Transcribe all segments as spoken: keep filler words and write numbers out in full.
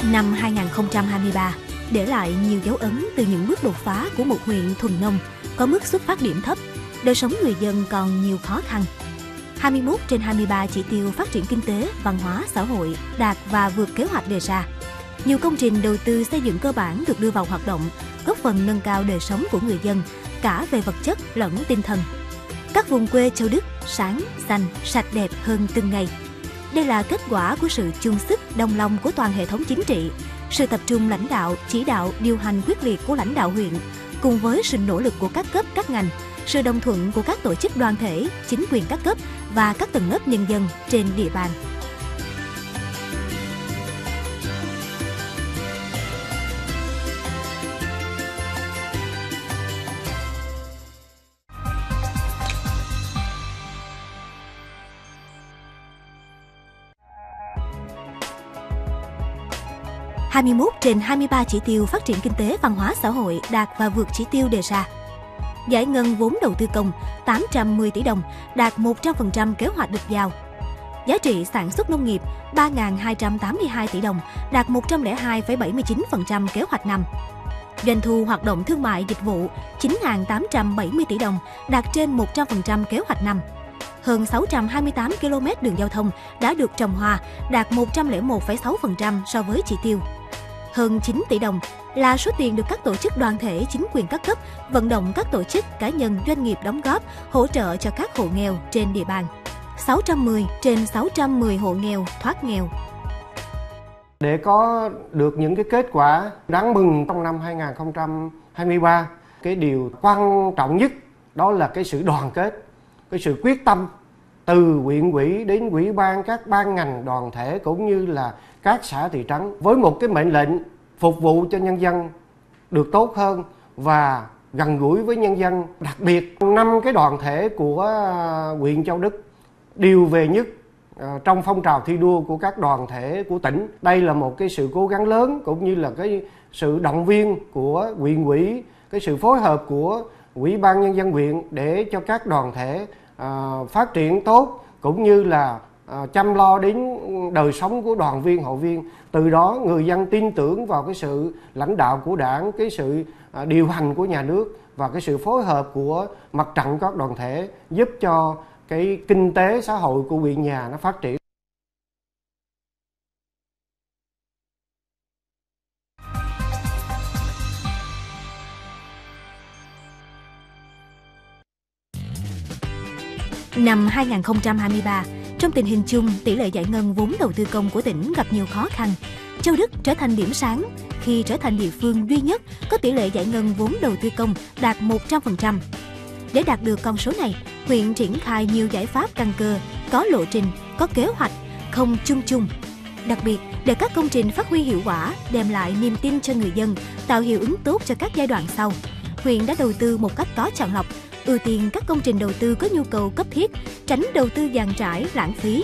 Năm hai nghìn không trăm hai mươi ba để lại nhiều dấu ấn từ những bước đột phá của một huyện thuần nông có mức xuất phát điểm thấp, đời sống người dân còn nhiều khó khăn. hai mươi mốt trên hai mươi ba chỉ tiêu phát triển kinh tế, văn hóa, xã hội đạt và vượt kế hoạch đề ra. Nhiều công trình đầu tư xây dựng cơ bản được đưa vào hoạt động, góp phần nâng cao đời sống của người dân, cả về vật chất lẫn tinh thần. Các vùng quê Châu Đức sáng, xanh, sạch đẹp hơn từng ngày. Đây là kết quả của sự chung sức, đồng lòng của toàn hệ thống chính trị, sự tập trung lãnh đạo, chỉ đạo, điều hành quyết liệt của lãnh đạo huyện, cùng với sự nỗ lực của các cấp, các ngành, sự đồng thuận của các tổ chức đoàn thể, chính quyền các cấp và các tầng lớp nhân dân trên địa bàn. hai mươi mốt trên hai mươi ba chỉ tiêu phát triển kinh tế, văn hóa, xã hội đạt và vượt chỉ tiêu đề ra. Giải ngân vốn đầu tư công tám trăm mười tỷ đồng, đạt một trăm phần trăm kế hoạch được giao. Giá trị sản xuất nông nghiệp ba nghìn hai trăm tám mươi hai tỷ đồng, đạt một trăm lẻ hai phẩy bảy mươi chín phần trăm kế hoạch năm. Doanh thu hoạt động thương mại dịch vụ chín nghìn tám trăm bảy mươi tỷ đồng, đạt trên một trăm phần trăm kế hoạch năm. Hơn sáu trăm hai mươi tám ki lô mét đường giao thông đã được trồng hòa, đạt một trăm lẻ một phẩy sáu phần trăm so với chỉ tiêu. Hơn chín tỷ đồng là số tiền được các tổ chức đoàn thể, chính quyền các cấp vận động các tổ chức, cá nhân, doanh nghiệp đóng góp, hỗ trợ cho các hộ nghèo trên địa bàn. sáu trăm mười trên sáu trăm mười hộ nghèo thoát nghèo. Để có được những cái kết quả đáng mừng trong năm hai nghìn không trăm hai mươi ba, cái điều quan trọng nhất đó là cái sự đoàn kết, cái sự quyết tâm từ huyện ủy đến ủy ban, các ban ngành đoàn thể cũng như là các xã thị trấn, với một cái mệnh lệnh phục vụ cho nhân dân được tốt hơn và gần gũi với nhân dân. Đặc biệt năm cái đoàn thể của huyện Châu Đức đều về nhất trong phong trào thi đua của các đoàn thể của tỉnh. Đây là một cái sự cố gắng lớn cũng như là cái sự động viên của huyện ủy, cái sự phối hợp của ủy ban nhân dân huyện để cho các đoàn thể uh, phát triển tốt, cũng như là uh, chăm lo đến đời sống của đoàn viên, hội viên. Từ đó người dân tin tưởng vào cái sự lãnh đạo của đảng, cái sự uh, điều hành của nhà nước và cái sự phối hợp của mặt trận các đoàn thể, giúp cho cái kinh tế xã hội của huyện nhà nó phát triển. Năm hai nghìn không trăm hai mươi ba, trong tình hình chung, tỷ lệ giải ngân vốn đầu tư công của tỉnh gặp nhiều khó khăn. Châu Đức trở thành điểm sáng khi trở thành địa phương duy nhất có tỷ lệ giải ngân vốn đầu tư công đạt một trăm phần trăm. Để đạt được con số này, huyện triển khai nhiều giải pháp căn cơ, có lộ trình, có kế hoạch, không chung chung. Đặc biệt, để các công trình phát huy hiệu quả, đem lại niềm tin cho người dân, tạo hiệu ứng tốt cho các giai đoạn sau, huyện đã đầu tư một cách có chọn lọc, ưu tiên các công trình đầu tư có nhu cầu cấp thiết, tránh đầu tư dàn trải, lãng phí.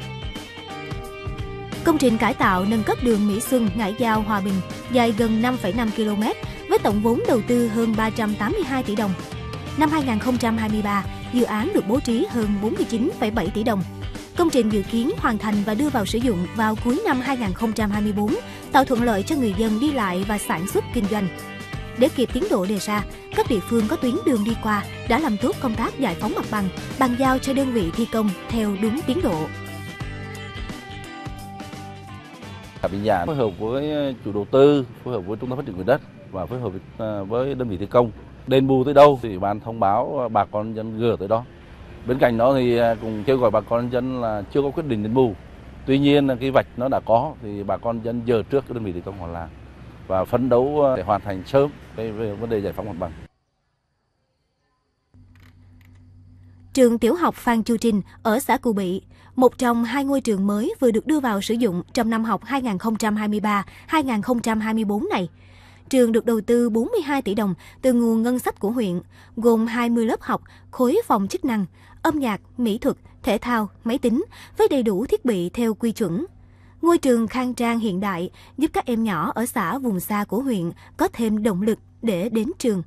Công trình cải tạo nâng cấp đường Mỹ Xuân - Ngãi Giao - Hòa Bình dài gần năm phẩy năm ki lô mét với tổng vốn đầu tư hơn ba trăm tám mươi hai tỷ đồng. Năm hai nghìn không trăm hai mươi ba, dự án được bố trí hơn bốn mươi chín phẩy bảy tỷ đồng. Công trình dự kiến hoàn thành và đưa vào sử dụng vào cuối năm hai nghìn không trăm hai mươi tư, tạo thuận lợi cho người dân đi lại và sản xuất kinh doanh. Để kịp tiến độ đề ra, các địa phương có tuyến đường đi qua đã làm tốt công tác giải phóng mặt bằng, bàn giao cho đơn vị thi công theo đúng tiến độ. Bình Giảng phối hợp với chủ đầu tư, phối hợp với trung tâm phát triển quỹ đất và phối hợp với đơn vị thi công. Đền bù tới đâu thì ủy ban thông báo bà con dân gửi tới đó. Bên cạnh đó thì cũng kêu gọi bà con dân là chưa có quyết định đền bù. Tuy nhiên là cái vạch nó đã có thì bà con dân giờ trước cái đơn vị thi công họ làm và phấn đấu để hoàn thành sớm cái vấn đề giải phóng mặt bằng. Trường tiểu học Phan Chu Trinh ở xã Cù Bị, một trong hai ngôi trường mới vừa được đưa vào sử dụng trong năm học hai nghìn không trăm hai mươi ba hai nghìn không trăm hai mươi tư này. Trường được đầu tư bốn mươi hai tỷ đồng từ nguồn ngân sách của huyện, gồm hai mươi lớp học, khối phòng chức năng, âm nhạc, mỹ thuật, thể thao, máy tính, với đầy đủ thiết bị theo quy chuẩn. Ngôi trường khang trang hiện đại giúp các em nhỏ ở xã vùng xa của huyện có thêm động lực để đến trường.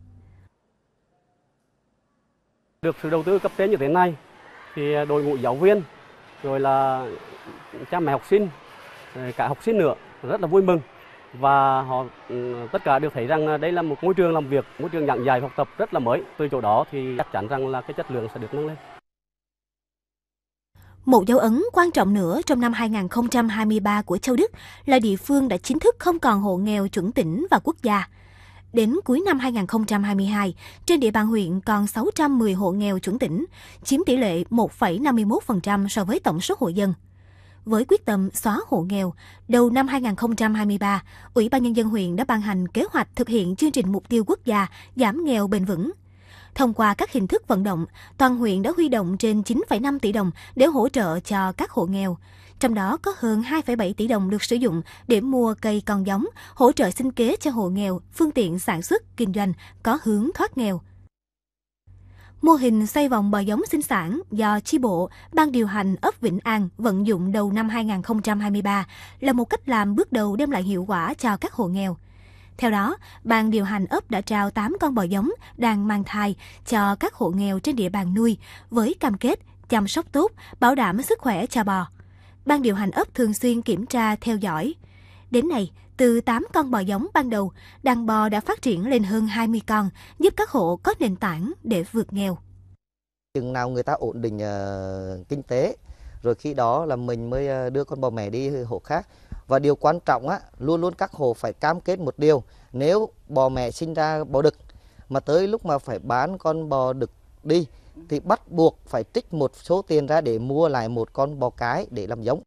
Được sự đầu tư cấp trên như thế này, thì đội ngũ giáo viên, rồi là cha mẹ học sinh, cả học sinh nữa rất là vui mừng. và họ tất cả đều thấy rằng đây là một môi trường làm việc, môi trường giảng dạy học tập rất là mới. Từ chỗ đó thì chắc chắn rằng là cái chất lượng sẽ được nâng lên. Một dấu ấn quan trọng nữa trong năm hai nghìn không trăm hai mươi ba của Châu Đức là địa phương đã chính thức không còn hộ nghèo chuẩn tỉnh và quốc gia. Đến cuối năm hai nghìn không trăm hai mươi hai, trên địa bàn huyện còn sáu trăm mười hộ nghèo chuẩn tỉnh, chiếm tỷ lệ một phẩy năm mươi mốt phần trăm so với tổng số hộ dân. Với quyết tâm xóa hộ nghèo, đầu năm hai nghìn không trăm hai mươi ba, Ủy ban Nhân dân huyện đã ban hành kế hoạch thực hiện chương trình mục tiêu quốc gia giảm nghèo bền vững. Thông qua các hình thức vận động, toàn huyện đã huy động trên chín phẩy năm tỷ đồng để hỗ trợ cho các hộ nghèo. Trong đó có hơn hai phẩy bảy tỷ đồng được sử dụng để mua cây con giống, hỗ trợ sinh kế cho hộ nghèo, phương tiện sản xuất, kinh doanh có hướng thoát nghèo. Mô hình xoay vòng bò giống sinh sản do chi bộ, ban điều hành ấp Vĩnh An vận dụng đầu năm hai nghìn không trăm hai mươi ba là một cách làm bước đầu đem lại hiệu quả cho các hộ nghèo. Theo đó, ban điều hành ấp đã trao tám con bò giống đang mang thai cho các hộ nghèo trên địa bàn nuôi với cam kết chăm sóc tốt, bảo đảm sức khỏe cho bò. Ban điều hành ấp thường xuyên kiểm tra, theo dõi. Đến nay, từ tám con bò giống ban đầu, đàn bò đã phát triển lên hơn hai mươi con, giúp các hộ có nền tảng để vượt nghèo. Chừng nào người ta ổn định uh, kinh tế, rồi khi đó là mình mới đưa con bò mẹ đi hộ khác. Và điều quan trọng á, luôn luôn các hộ phải cam kết một điều, nếu bò mẹ sinh ra bò đực mà tới lúc mà phải bán con bò đực đi thì bắt buộc phải trích một số tiền ra để mua lại một con bò cái để làm giống.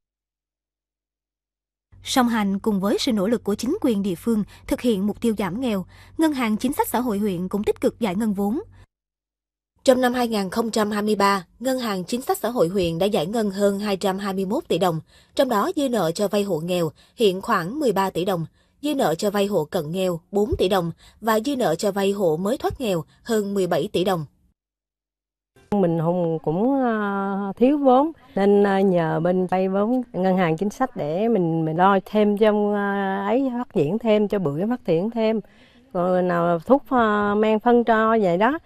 Song hành cùng với sự nỗ lực của chính quyền địa phương thực hiện mục tiêu giảm nghèo, Ngân hàng Chính sách Xã hội huyện cũng tích cực giải ngân vốn. Trong năm hai nghìn không trăm hai mươi ba, Ngân hàng Chính sách Xã hội huyện đã giải ngân hơn hai trăm hai mươi mốt tỷ đồng, trong đó dư nợ cho vay hộ nghèo hiện khoảng mười ba tỷ đồng, dư nợ cho vay hộ cận nghèo bốn tỷ đồng và dư nợ cho vay hộ mới thoát nghèo hơn mười bảy tỷ đồng. Mình cũng thiếu vốn nên nhờ bên vay vốn Ngân hàng Chính sách để mình mình lo thêm cho ấy phát triển thêm, cho bưởi phát triển thêm, rồi nào thuốc men phân cho vậy đó.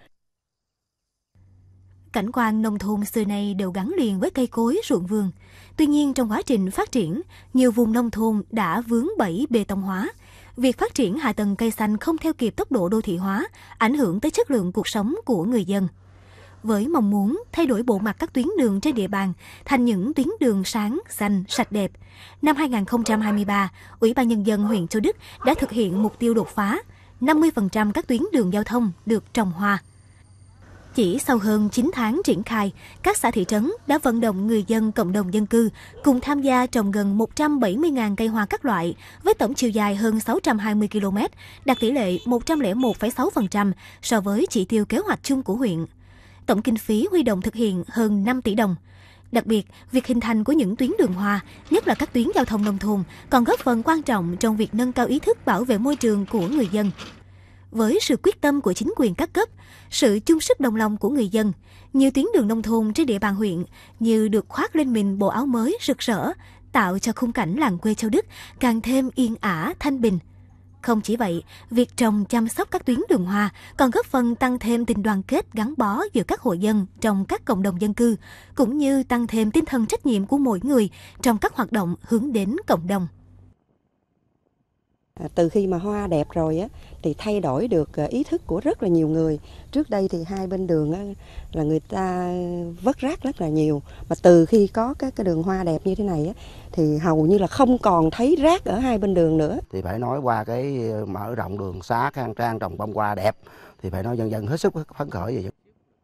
Cảnh quan nông thôn xưa nay đều gắn liền với cây cối, ruộng vườn. Tuy nhiên, trong quá trình phát triển, nhiều vùng nông thôn đã vướng bẫy bê tông hóa. Việc phát triển hạ tầng cây xanh không theo kịp tốc độ đô thị hóa, ảnh hưởng tới chất lượng cuộc sống của người dân. Với mong muốn thay đổi bộ mặt các tuyến đường trên địa bàn thành những tuyến đường sáng, xanh, sạch đẹp, năm hai nghìn không trăm hai mươi ba, Ủy ban Nhân dân huyện Châu Đức đã thực hiện mục tiêu đột phá, năm mươi phần trăm các tuyến đường giao thông được trồng hoa. Chỉ sau hơn chín tháng triển khai, các xã thị trấn đã vận động người dân cộng đồng dân cư cùng tham gia trồng gần một trăm bảy mươi nghìn cây hoa các loại với tổng chiều dài hơn sáu trăm hai mươi ki lô mét, đạt tỷ lệ một trăm lẻ một phẩy sáu phần trăm so với chỉ tiêu kế hoạch chung của huyện. Tổng kinh phí huy động thực hiện hơn năm tỷ đồng. Đặc biệt, việc hình thành của những tuyến đường hoa, nhất là các tuyến giao thông nông thôn, còn góp phần quan trọng trong việc nâng cao ý thức bảo vệ môi trường của người dân. Với sự quyết tâm của chính quyền các cấp, sự chung sức đồng lòng của người dân, nhiều tuyến đường nông thôn trên địa bàn huyện như được khoác lên mình bộ áo mới rực rỡ, tạo cho khung cảnh làng quê Châu Đức càng thêm yên ả, thanh bình. Không chỉ vậy, việc trồng chăm sóc các tuyến đường hoa còn góp phần tăng thêm tình đoàn kết gắn bó giữa các hộ dân trong các cộng đồng dân cư, cũng như tăng thêm tinh thần trách nhiệm của mỗi người trong các hoạt động hướng đến cộng đồng. Từ khi mà hoa đẹp rồi á, thì thay đổi được ý thức của rất là nhiều người. Trước đây thì hai bên đường á, là người ta vứt rác rất là nhiều. Mà từ khi có các cái đường hoa đẹp như thế này á, thì hầu như là không còn thấy rác ở hai bên đường nữa. Thì phải nói qua cái mở rộng đường xá khang trang trồng bông hoa đẹp, thì phải nói dân dân hết sức phấn khởi vậy.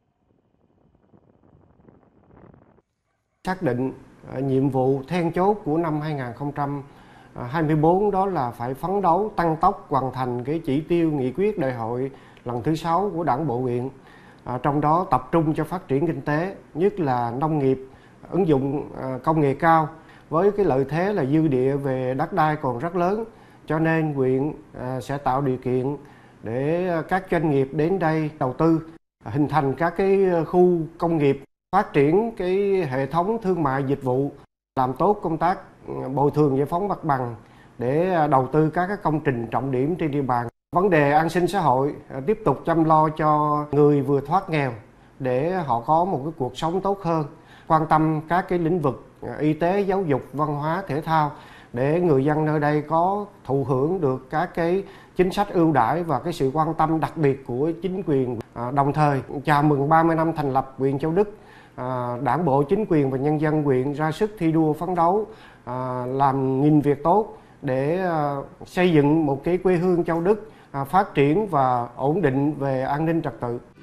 Xác định nhiệm vụ then chốt của năm hai nghìn không trăm hai mươi tư đó là phải phấn đấu tăng tốc hoàn thành cái chỉ tiêu nghị quyết đại hội lần thứ sáu của Đảng bộ huyện. À, trong đó tập trung cho phát triển kinh tế, nhất là nông nghiệp, ứng dụng à, công nghệ cao. Với cái lợi thế là dư địa về đất đai còn rất lớn, cho nên huyện à, sẽ tạo điều kiện để các doanh nghiệp đến đây đầu tư, hình thành các cái khu công nghiệp, phát triển cái hệ thống thương mại dịch vụ, làm tốt công tác bồi thường giải phóng mặt bằng để đầu tư các cái công trình trọng điểm trên địa bàn. Vấn đề an sinh xã hội tiếp tục chăm lo cho người vừa thoát nghèo để họ có một cái cuộc sống tốt hơn, quan tâm các cái lĩnh vực y tế, giáo dục, văn hóa, thể thao để người dân nơi đây có thụ hưởng được các cái chính sách ưu đãi và cái sự quan tâm đặc biệt của chính quyền. À, đồng thời chào mừng ba mươi năm thành lập huyện Châu Đức, à, Đảng bộ, chính quyền và nhân dân huyện ra sức thi đua phấn đấu, à, làm nghìn việc tốt để à, xây dựng một cái quê hương Châu Đức à, phát triển và ổn định về an ninh trật tự.